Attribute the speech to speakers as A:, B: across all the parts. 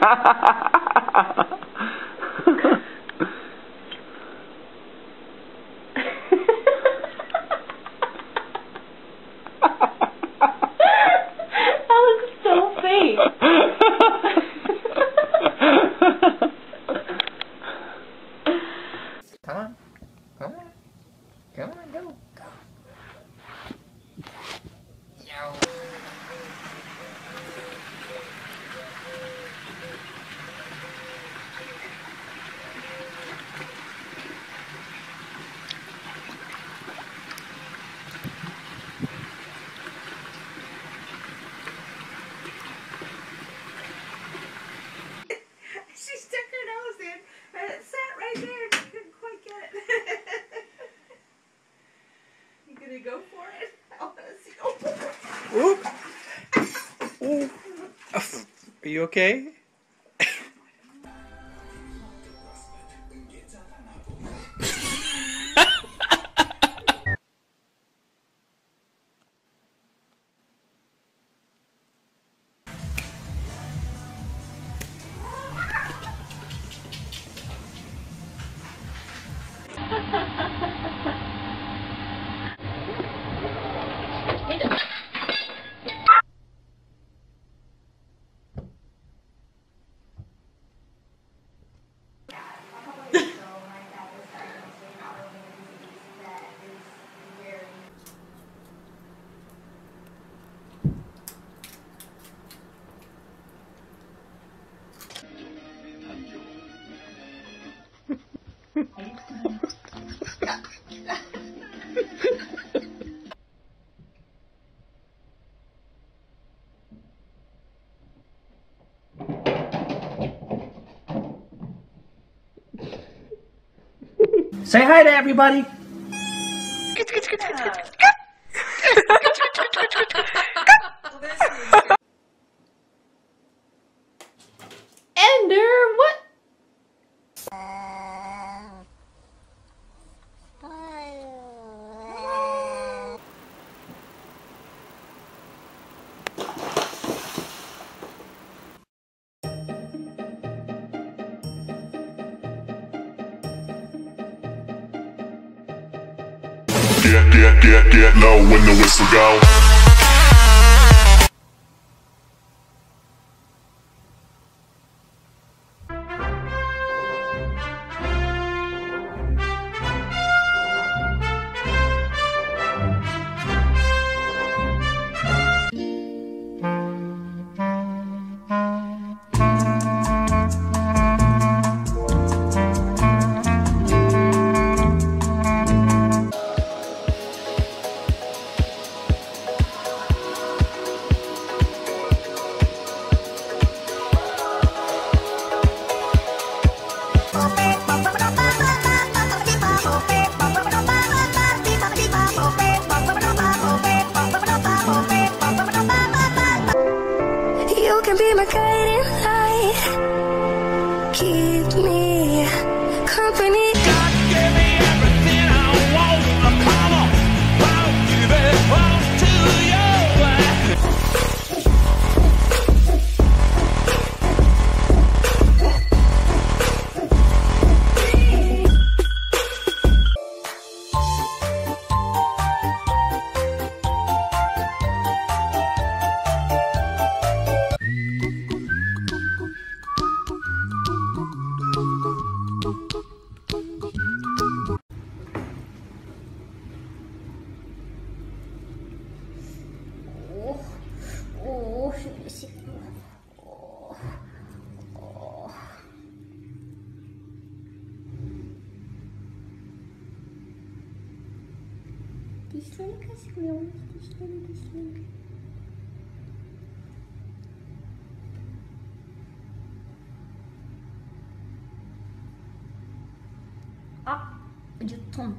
A: looks so fake.
B: Come on. Come on. Come on, go. Go. Yo.
C: She stuck her nose in, and it sat right there, and she couldn't quite get it. You gonna go for it? I wanna see. Oh.
D: Oop. Are you okay?
E: Say hi to everybody.
A: Ender, what?
F: Get low when the whistle go.
G: You can be my guiding light. Keep me company. God gave me everything I want. Come on, I'll give it all to you.
A: Die slinke jongens, die slinke. Ah, je tombe.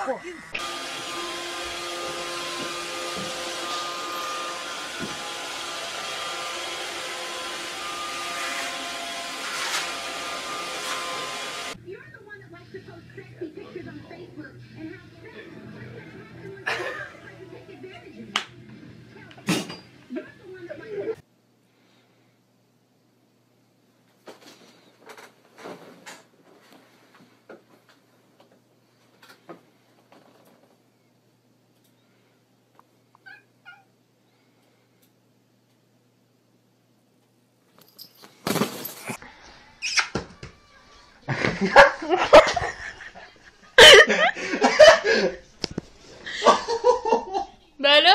A: You're the one that likes to post sexy pictures on Facebook and have sex. What's gonna happen when someone tries to take advantage of you? You're the one that likes to...
H: Bah alors?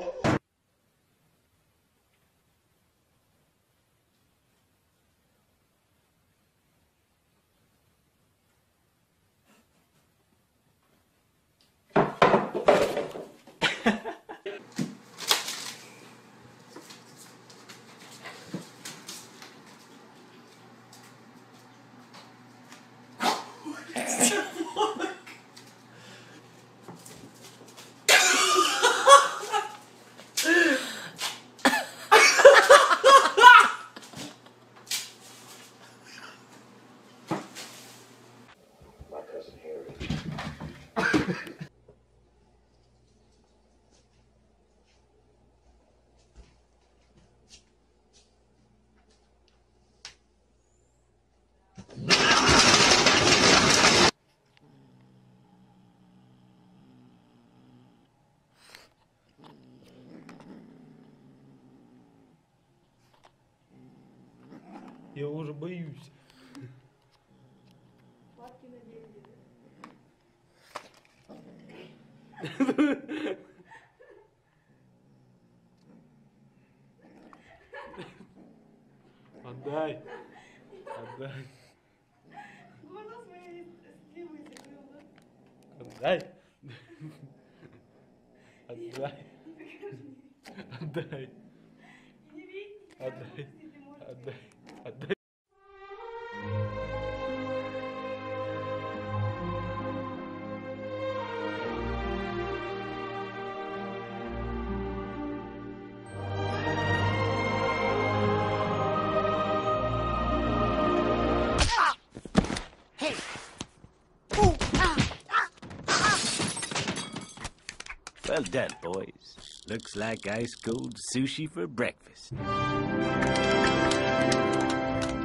D: Я уже боюсь. Отдай. Отдай.
C: Глаза свои сливы закрыл, да?
D: Отдай. Отдай. Отдай.
C: Не видишь?
D: Отдай. Отдай. Отдай.
I: Well done, boys. Looks like ice cold sushi for breakfast.